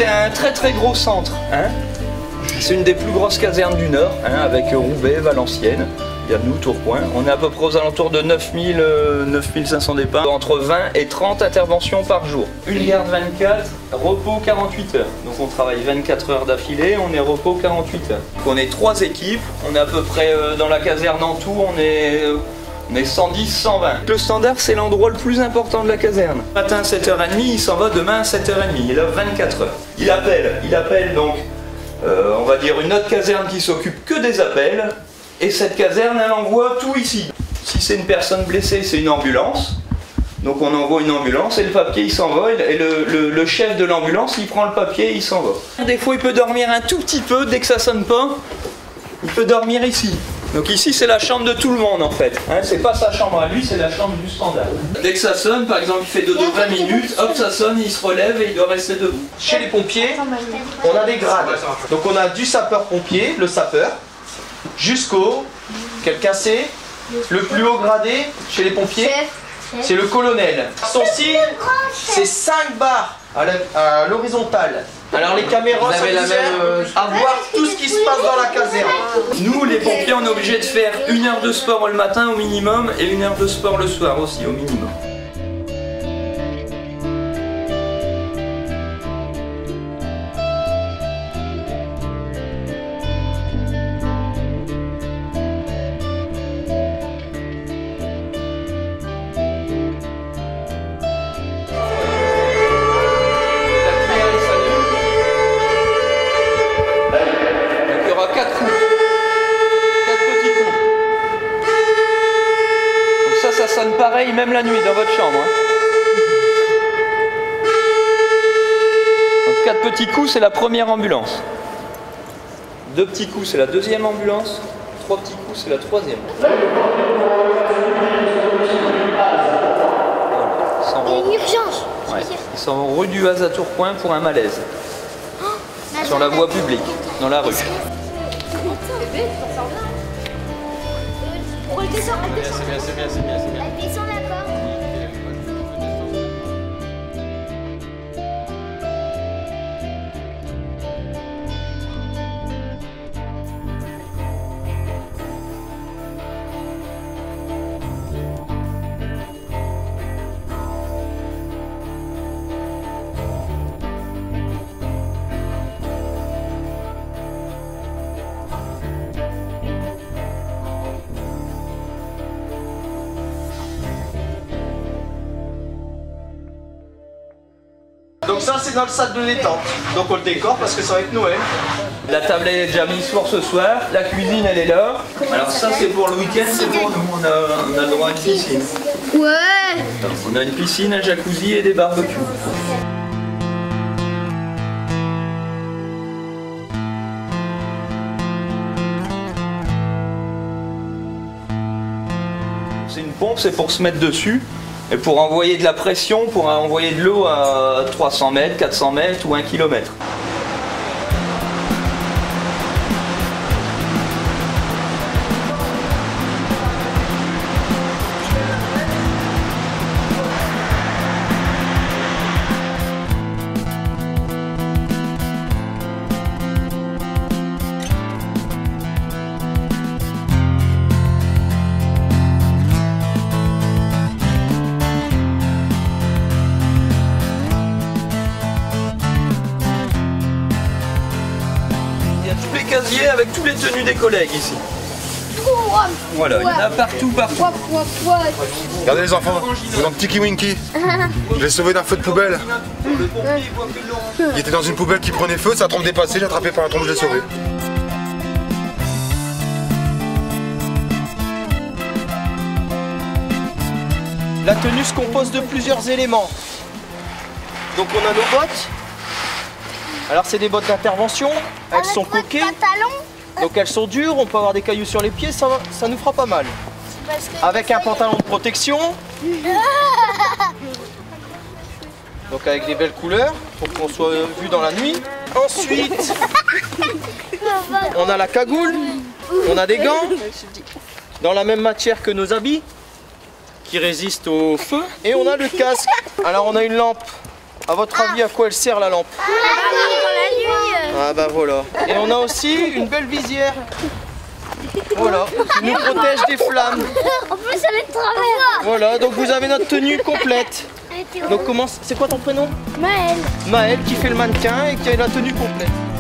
c'est un très gros centre. Hein. C'est une des plus grosses casernes du Nord, hein, avec Roubaix, Valenciennes. Il y a nous, Tourcoing. On est à peu près aux alentours de 9500 départs. Entre 20 et 30 interventions par jour. Une garde 24, repos 48 heures. Donc on travaille 24 heures d'affilée, on est repos 48 heures. Donc on est 3 équipes. On est à peu près dans la caserne en tout, on est 110, 120. Le standard, c'est l'endroit le plus important de la caserne. Matin à 7h30, il s'en va demain à 7h30. Il a 24 heures. Il appelle donc, on va dire, une autre caserne qui s'occupe que des appels. Et cette caserne, elle envoie tout ici. Si c'est une personne blessée, c'est une ambulance. Donc on envoie une ambulance et le papier, il s'envole. Et le chef de l'ambulance, il prend le papier et il s'en va. Des fois, il peut dormir un tout petit peu. Dès que ça sonne pas, il peut dormir ici. Donc ici, c'est la chambre de tout le monde, en fait. Hein, c'est pas sa chambre à lui, c'est la chambre du standard. Dès que ça sonne, par exemple, il fait dodo 20 minutes, hop, ça sonne, il se relève et il doit rester debout. Chez les pompiers, on a des grades. Donc on a du sapeur-pompier, le sapeur, jusqu'au, quelqu'un sait, le plus haut gradé chez les pompiers, c'est le colonel. Son signe, c'est 5 barres à l'horizontale. Alors les caméras sont à voir tout ce qui se passe dans la caserne. Nous, les pompiers, on est obligé de faire 1 heure de sport le matin au minimum et 1 heure de sport le soir aussi au minimum. Ça sonne pareil même la nuit dans votre chambre. Hein. Donc 4 petits coups, c'est la première ambulance. 2 petits coups, c'est la deuxième ambulance. 3 petits coups, c'est la troisième. Voilà. Une urgence. Ouais. Ils sont rue du Haz à Tourcoing pour un malaise. Sur la voie publique, dans la rue. C'est bien. Elle descend la corde. Donc ça c'est dans le salle de détente. Donc on le décore parce que ça va être Noël. La table est déjà mise pour ce soir, la cuisine elle est là. Alors ça c'est pour le week-end, c'est pour nous, on a le droit à une piscine. Ouais. On a une piscine, un jacuzzi et des barbecues. C'est une pompe, c'est pour se mettre dessus. Et pour envoyer de la pression, pour envoyer de l'eau à 300 mètres, 400 mètres ou 1 km. Casier avec tous les tenues des collègues ici. Voilà, il y en a partout. Regardez les enfants, vous un petit Winky. Je l'ai sauvé d'un feu de poubelle. Il était dans une poubelle qui prenait feu, sa trompe dépassée, j'ai attrapé par la trompe, je l'ai sauvé. La tenue se compose de plusieurs éléments. Donc on a nos bottes. Alors c'est des bottes d'intervention, elles sont coquées, donc elles sont dures, on peut avoir des cailloux sur les pieds, ça nous fera pas mal. Avec un pantalon de protection, donc avec des belles couleurs, pour qu'on soit vu dans la nuit. Ensuite, on a la cagoule, on a des gants, dans la même matière que nos habits, qui résistent au feu, et on a le casque. Alors on a une lampe À votre avis, à quoi elle sert la lampe? Ah bah voilà. Et on a aussi une belle visière. Voilà, qui nous protège des flammes. En plus, ça va être travers. Voilà, donc vous avez notre tenue complète. Donc comment, c'est quoi ton prénom? Maëlle. Maëlle qui fait le mannequin et qui a la tenue complète.